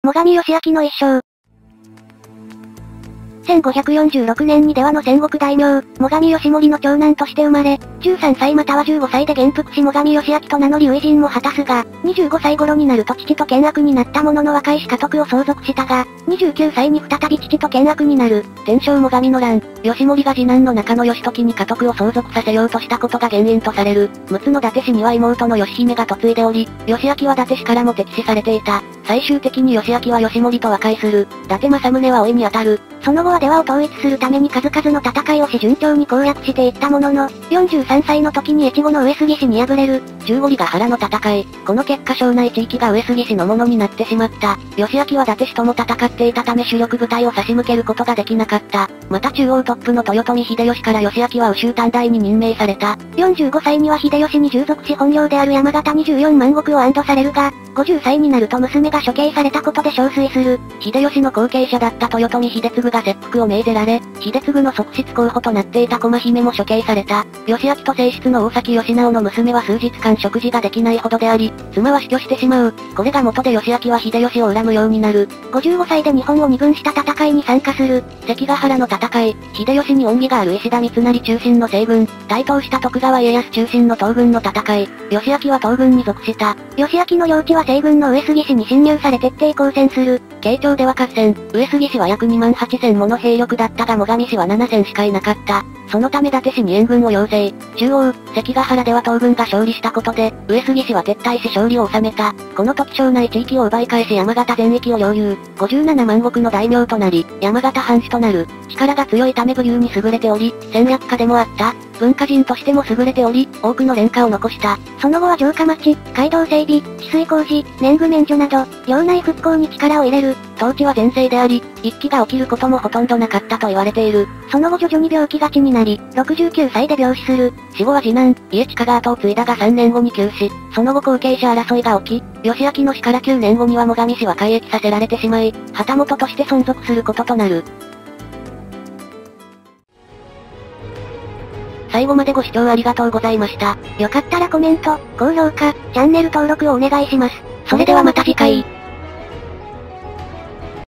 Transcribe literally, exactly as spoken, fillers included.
最上義光の一生。せんごひゃくよんじゅうろくねんに出羽の戦国大名、最上義盛の長男として生まれ、じゅうさんさいまたはじゅうごさいで元服し最上義明と名乗り初陣も果たすが、にじゅうごさい頃になると父と険悪になったものの若いし家督を相続したが、にじゅうきゅうさいに再び父と険悪になる。天正最上の乱、義盛が次男の中野義時に家督を相続させようとしたことが原因とされる。陸奥の伊達氏には妹の義姫が嫁いでおり、義明は伊達氏からも敵視されていた。最終的に義明は義盛と和解する。伊達政宗は甥に当たる。その後は出羽を統一するために数々の戦いをし順調に攻略していったものの、よんじゅうさんさいの時に越後の上杉氏に敗れる。十五里ヶ原の戦い。この結果庄内地域が上杉氏のものになってしまった。義明は伊達氏とも戦っていたため主力部隊を差し向けることができなかった。また中央トップの豊臣秀吉から義明は宇州短大に任命された。よんじゅうごさいには秀吉に従属し本領である山形にじゅうよんまん石を安堵されるが、ごじゅっさいになると娘が処刑されたことで憔悴する。秀吉の後継者だった豊臣秀次が切腹を命じられ、秀次の側室候補となっていた駒姫も処刑された。義明と正室の大崎義直の娘は数日間食事ができないほどであり、妻は死去してしまう。これが元で義明は秀吉を恨むようになる。ごじゅうごさいで日本を二分した戦いに参加する。関ヶ原の戦い、秀吉に恩義がある石田三成中心の西軍、台頭した徳川家康中心の東軍の戦い、義明は東軍に属した。義明の領地は西軍の上杉氏に侵入され徹底抗戦する。慶長では合戦、上杉氏は約にまんはっせんもの兵力だったが最上氏はななせんしかいなかった。そのため伊達氏に援軍を要請。中央、関ヶ原では東軍が勝利したことで、上杉氏は撤退し勝利を収めた。この時庄内地域を奪い返し山形全域を領有。ごじゅうななまん石の大名となり、山形藩主となる。力が強いため武勇に優れており、戦略家でもあった。文化人としても優れており、多くの廉価を残した。その後は城下町、街道整備、治水工事、年貢免除など、領内復興に力を入れる。統治は全盛であり、一揆が起きることもほとんどなかったと言われている。その後徐々に病気がちになり、ろくじゅうきゅうさいで病死する。死後は次男、家親が後を継いだがさんねんごに急死。その後後継者争いが起き、義明の死からきゅうねんごには最上氏は改易させられてしまい、旗本として存続することとなる。最後までご視聴ありがとうございました。よかったらコメント、高評価、チャンネル登録をお願いします。それではまた次回。